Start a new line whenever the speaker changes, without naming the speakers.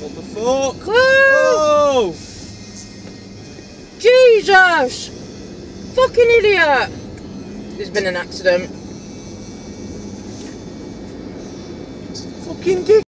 What the fuck?
Whoa!
Oh!
Jesus! Fucking idiot! There's been an accident.
Fucking dick.